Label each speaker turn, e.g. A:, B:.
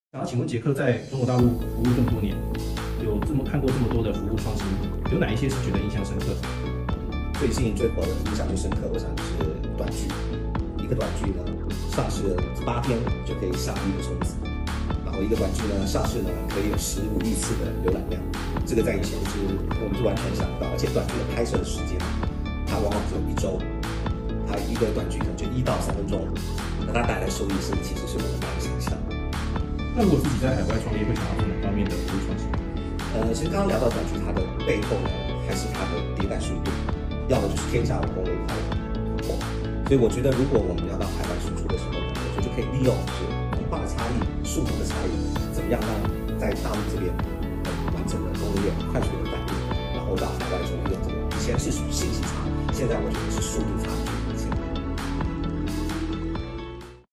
A: 想要请问杰克在中国大陆服务这么多年，看过这么多的服务创新，有哪一些是觉得印象深刻的？
B: 最近最火的、印象最深刻，我想就是短剧。一个短剧呢，上市8天就可以上亿的冲刺，然后一个短剧呢，上市呢可以有15亿次的浏览量，这个在以前我们是完全想不到，而且短剧的拍摄的时间，它往往只有1周，它一个短剧可能就1到3分钟，那它带来的收益其实是我们难以想象。
A: 那如果自己在海外创业，会想要做哪方面的服务创新？
B: 其实刚刚聊到短剧，它的背后呢，还是它的迭代速度，要的就是天下武功唯快火。所以我觉得，如果我们要到海外输出的时候呢，我觉得就可以利用就是文化的差异、速度的差异，怎么样让在大陆这边完整的供应链快速的反应，然后到海外就利用这个以前是属于信息差，现在我觉得是速度差距。